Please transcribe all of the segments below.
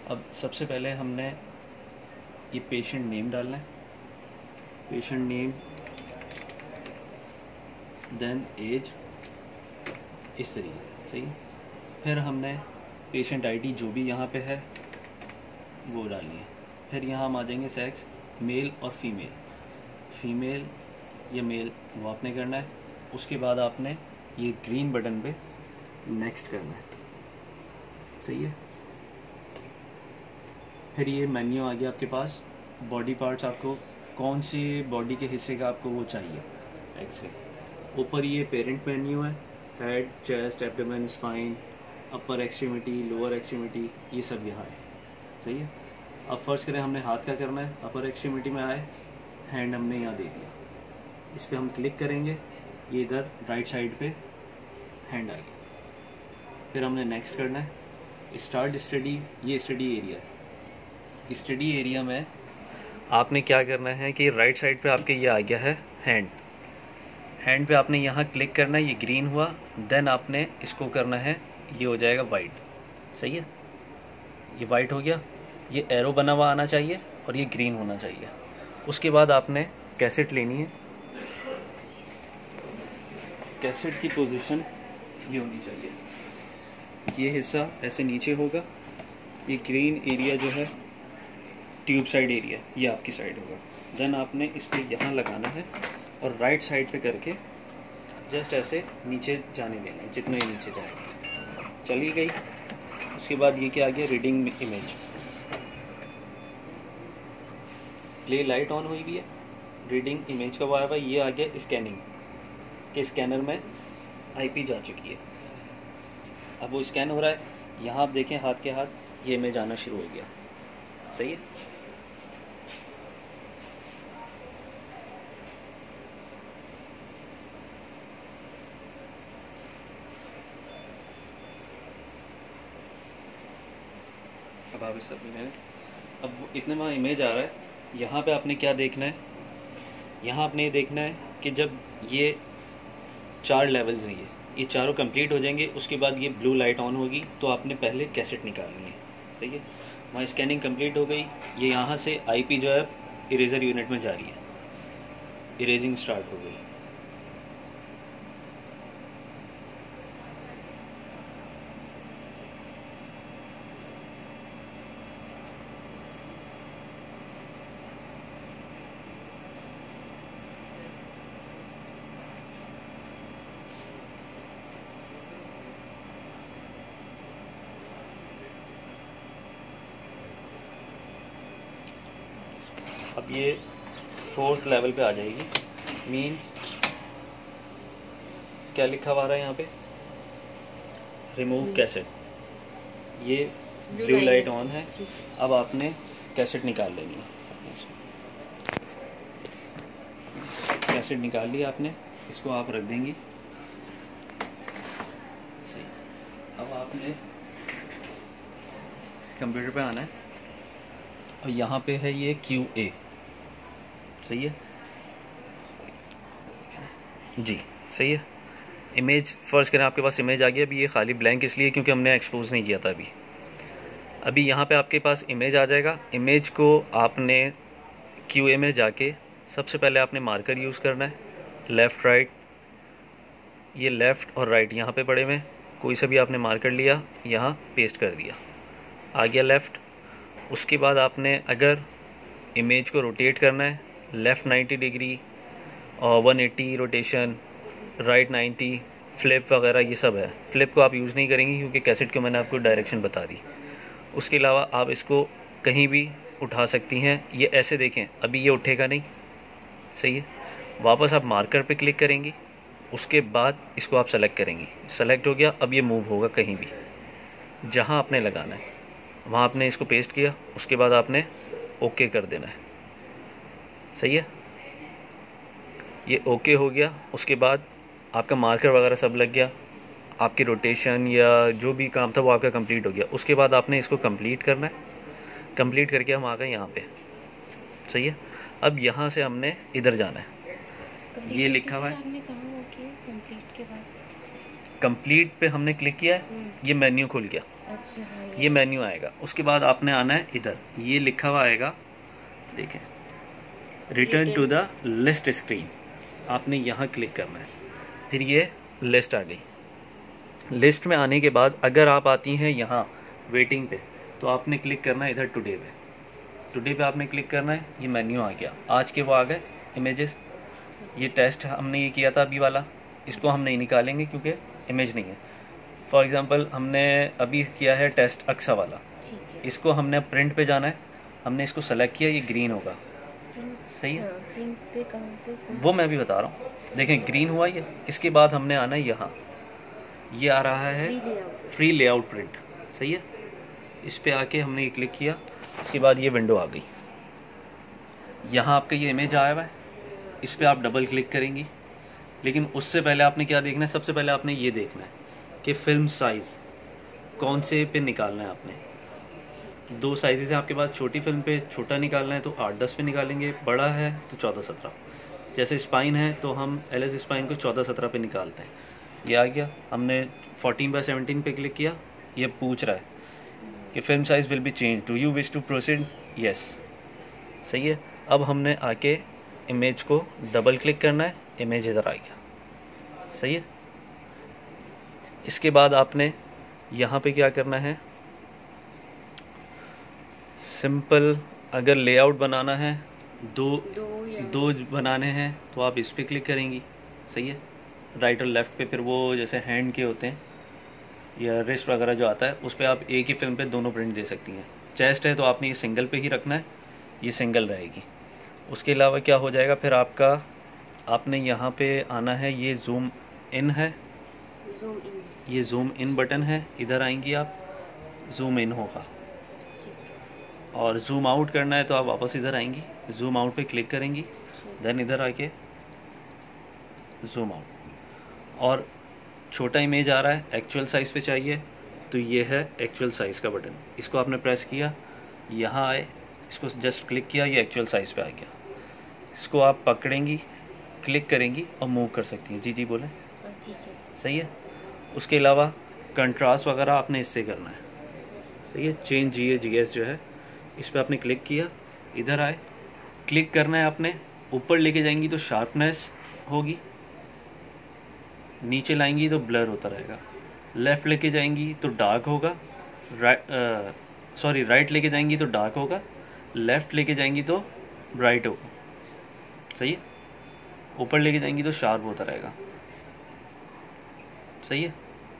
अब सबसे पहले हमने ये पेशेंट नेम डालना है, पेशेंट नेम, देन एज, इस तरीके से। सही। फिर हमने पेशेंट आईडी जो भी यहाँ पे है वो डालनी है। फिर यहाँ हम आ जाएंगे सेक्स, मेल और फीमेल, फीमेल या मेल वो आपने करना है। उसके बाद आपने ये ग्रीन बटन पे नेक्स्ट करना है। सही है। फिर ये मेन्यू आ गया आपके पास। बॉडी पार्ट्स आपको कौन सी बॉडी के हिस्से का आपको वो चाहिए एक्सरे। ऊपर ये पेरेंट मेन्यू है, head, chest, abdomen, spine, upper extremity, lower extremity, ये सब यहाँ है। सही है। अब फर्स्ट करें हमने हाथ का करना है, अपर एक्सट्रीमिटी में आए, हैंड हमने यहाँ दे दिया, इस पर हम क्लिक करेंगे, ये इधर राइट साइड पे हैंड आ गया। फिर हमने नेक्स्ट करना है, स्टार्ट स्टडी, ये स्टडी एरिया है। स्टडी एरिया में आपने क्या करना है कि राइट साइड पे आपके ये आ गया है हैंड, हैंड पे आपने यहाँ क्लिक करना है, ये ग्रीन हुआ, देन आपने इसको करना है, ये हो जाएगा वाइट। सही है। ये वाइट हो गया, ये एरो बना हुआ आना चाहिए और ये ग्रीन होना चाहिए। उसके बाद आपने कैसेट लेनी है, कैसेट की पोजीशन ये होनी चाहिए, ये हिस्सा ऐसे नीचे होगा, ये ग्रीन एरिया जो है ट्यूब साइड एरिया ये आपकी साइड होगा। देन आपने इसको यहाँ लगाना है और राइट साइड पे करके जस्ट ऐसे नीचे जाने देना है, जितना ही नीचे जाएगा। चली गई। उसके बाद ये क्या आ गया, reading image, play light on हुई भी है, रीडिंग इमेज का आया हुआ, ये आ गया स्कैनिंग के स्कैनर में आईपी जा चुकी है। अब वो स्कैन हो रहा है, यहाँ आप देखें हाथ के हाथ ये इमेज आना शुरू हो गया। सही है। अब आप इस सब में अब इतने में इमेज आ रहा है, यहाँ पे आपने क्या देखना है, यहाँ आपने ये देखना है कि जब ये 4 लेवल्स हैं, ये चारों कंप्लीट हो जाएंगे, उसके बाद ये ब्लू लाइट ऑन होगी, तो आपने पहले कैसेट निकालनी है। सही है। वहाँ स्कैनिंग कंप्लीट हो गई, ये यहाँ से आईपी जो है इरेजर यूनिट में जा रही है, इरेजिंग स्टार्ट हो गई। अब ये 4th लेवल पे आ जाएगी। मीन्स क्या लिखा हुआ है यहाँ पे, रिमूव कैसेट, ये ब्लू लाइट ऑन है। अब आपने कैसेट निकाल लेनी है, कैसेट निकाल ली आपने, इसको आप रख देंगी। सही। अब आपने कंप्यूटर पे आना है और यहाँ पे है ये QA। सही है जी। सही है। इमेज फर्स्ट करें, आपके पास इमेज आ गया। अभी ये खाली ब्लैंक इसलिए क्योंकि हमने एक्सपोज नहीं किया था अभी यहाँ पे आपके पास इमेज आ जाएगा। इमेज को आपने QA में जाके सबसे पहले आपने मार्कर यूज़ करना है, लेफ़्ट राइट, ये लेफ़्ट और राइट यहाँ पे पड़े हुए, कोई सा भी आपने मार्कर लिया, यहाँ पेस्ट कर दिया, आ गया लेफ़्ट। उसके बाद आपने अगर इमेज को रोटेट करना है, लेफ़्ट 90 डिग्री और 180 रोटेशन, राइट 90, फ्लिप वगैरह ये सब है। फ्लिप को आप यूज़ नहीं करेंगे क्योंकि कैसेट को मैंने आपको डायरेक्शन बता दी। उसके अलावा आप इसको कहीं भी उठा सकती हैं। ये ऐसे देखें, अभी ये उठेगा नहीं। सही है। वापस आप मार्कर पे क्लिक करेंगी, उसके बाद इसको आप सेलेक्ट करेंगी, सेलेक्ट हो गया। अब ये मूव होगा कहीं भी, जहाँ आपने लगाना है वहाँ आपने इसको पेस्ट किया, उसके बाद आपने ओके कर देना है। सही है। ये ओके हो गया। उसके बाद आपका मार्कर वगैरह सब लग गया, आपकी रोटेशन या जो भी काम था वो आपका कंप्लीट हो गया। उसके बाद आपने इसको कंप्लीट करना है। कंप्लीट करके हम आ गए यहाँ पे। सही है। अब यहाँ से हमने इधर जाना है, ये लिखा हुआ है। कंप्लीट पे हमने क्लिक किया है, ये मेन्यू खुल गया। अच्छा हाँ, ये मेन्यू आएगा। उसके बाद आपने आना है इधर, ये लिखा हुआ आएगा, देखें, return to the list screen. आपने यहाँ क्लिक करना है, फिर ये लिस्ट आ गई। लिस्ट में आने के बाद अगर आप आती हैं यहाँ वेटिंग पे, तो आपने क्लिक करना है इधर टुडे पे। टुडे पे आपने क्लिक करना है, ये मेन्यू आ गया, आज के वो आ गए इमेजेस। ये टेस्ट हमने ये किया था अभी वाला, इसको हम नहीं निकालेंगे क्योंकि इमेज नहीं है। फॉर एग्जांपल हमने अभी किया है टेस्ट अक्सा वाला, इसको हमने प्रिंट पे जाना है, हमने इसको सेलेक्ट किया, ये ग्रीन होगा, सही है। प्रिंट पे कहाँ पे? वो मैं भी बता रहा हूँ, देखें ग्रीन हुआ ये। इसके बाद हमने आना है यहाँ, ये आ रहा है फ्री लेआउट प्रिंट, सही है। इस पे आके हमने ये क्लिक किया, इसके बाद ये विंडो आ गई। यहाँ आपका ये इमेज आया हुआ है, इस पे आप डबल क्लिक करेंगी। लेकिन उससे पहले आपने क्या देखना है, सबसे पहले आपने ये देखना है कि फिल्म साइज़ कौन से पे निकालना है। आपने 2 साइजेस हैं आपके पास, छोटी फिल्म पे छोटा निकालना है तो 8-10 पे निकालेंगे, बड़ा है तो 14-17। जैसे स्पाइन है तो हम LS स्पाइन को 14-17 पे निकालते हैं। ये आ गया, हमने 14/17 पे क्लिक किया। ये पूछ रहा है कि film size will be change, do you wish to proceed, yes, सही है। अब हमने आके इमेज को डबल क्लिक करना है, इमेज इधर आ गया, सही है। इसके बाद आपने यहाँ पे क्या करना है, सिंपल अगर लेआउट बनाना है, दो बनाने हैं तो आप इस पे क्लिक करेंगी, सही है। राइट और लेफ़्ट पे फिर वो जैसे हैंड के होते हैं या रिस्ट वगैरह जो आता है, उस पर आप एक ही फिल्म पे दोनों प्रिंट दे सकती हैं। चेस्ट है तो आपने ये सिंगल पे ही रखना है, ये सिंगल रहेगी। उसके अलावा क्या हो जाएगा फिर आपका, आपने यहाँ पे आना है, ये जूम इन है, ये जूम इन बटन है, इधर आएंगी आप, जूम इन होगा। और जूम आउट करना है तो आप वापस इधर आएंगी, जूम आउट पे क्लिक करेंगी, देन इधर आके जूम आउट। और छोटा इमेज आ रहा है, एक्चुअल साइज़ पे चाहिए तो ये है एक्चुअल साइज़ का बटन, इसको आपने प्रेस किया, यहाँ आए, इसको जस्ट क्लिक किया, ये एक्चुअल साइज़ पे आ गया। इसको आप पकड़ेंगी, क्लिक करेंगी और मूव कर सकती हैं। जी जी बोलें, ठीक है, सही है। उसके अलावा कंट्रास्ट वगैरह आपने इससे करना है, सही है। चेंज GS जो है, इस पर आपने क्लिक किया, इधर आए, क्लिक करना है आपने, ऊपर लेके जाएंगी तो शार्पनेस होगी, नीचे लाएंगी तो ब्लर होता रहेगा, लेफ़्ट लेके जाएंगी तो डार्क होगा, राइट लेके जाएंगी तो डार्क होगा, लेफ़्ट लेके जाएंगी तो ब्राइट होगा, सही है। ऊपर लेके जाएंगी तो शार्प होता रहेगा, सही है।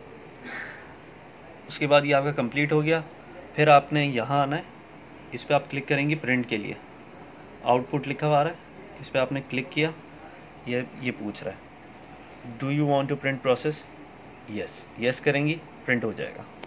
उसके बाद ये आपका कंप्लीट हो गया। फिर आपने यहाँ आना है, इस पर आप क्लिक करेंगे प्रिंट के लिए, आउटपुट लिखा हुआ आ रहा है, इस पर आपने क्लिक किया, ये पूछ रहा है do you want to print process, yes करेंगी, प्रिंट हो जाएगा।